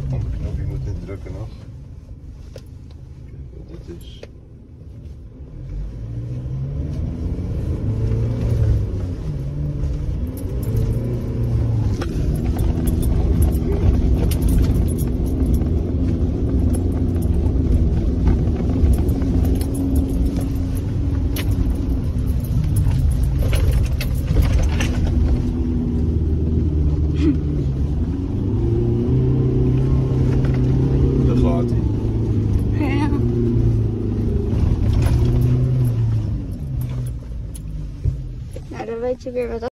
Ander knopje moet indrukken nog. Kijk wat dit is. Ja. Nou, dan weet je weer wat